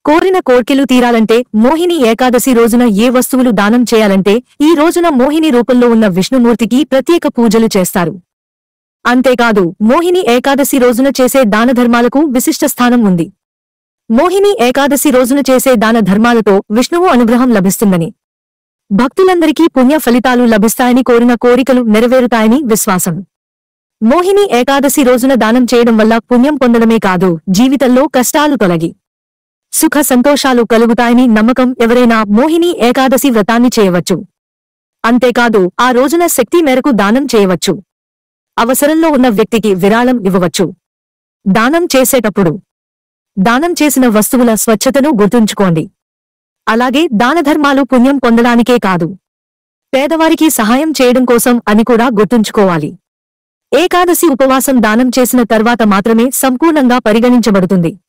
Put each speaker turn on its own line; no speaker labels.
కోరిన కోర్కెలు తీరాలంటే మోహిని ఏకాదశి రోజున ఏ వస్తువులు దానం చేయాలంటే ఈ రోజున మోహిని రూపంలో ఉన్న విష్ణుమూర్తికి ప్రత్యేక పూజలు చేస్తారు. అంతేకాదు మోహిని ఏకాదశి రోజున చేసే దానధర్మాలకు విశిష్ట స్థానం ఉంది. మోహిని ఏకాదశి రోజున చేసే దాన ధర్మాలతో విష్ణువు అనుగ్రహం లభిస్తుందని, భక్తులందరికీ పుణ్య ఫలితాలు లభిస్తాయని, కోరిన కోరికలు నెరవేరుతాయని విశ్వాసం. మోహిని ఏకాదశి రోజున దానం చేయడం వల్ల పుణ్యం పొందడమే కాదు, జీవితంలో కష్టాలు తొలగి సుఖ సంతోషాలు కలుగుతాయని నమ్మకం. ఎవరైనా మోహిని ఏకాదశి వ్రతాన్ని చేయవచ్చు. అంతేకాదు ఆ రోజున శక్తి మేరకు దానం చేయవచ్చు. అవసరంలో ఉన్న వ్యక్తికి విరాళం ఇవ్వవచ్చు. దానం చేసేటప్పుడు దానం చేసిన వస్తువుల స్వచ్ఛతను గుర్తుంచుకోండి. అలాగే దానధర్మాలు పుణ్యం పొందడానికే కాదు, పేదవారికి సహాయం చేయడం కోసం అని కూడా గుర్తుంచుకోవాలి. ఏకాదశి ఉపవాసం దానం చేసిన తర్వాత మాత్రమే సంపూర్ణంగా పరిగణించబడుతుంది.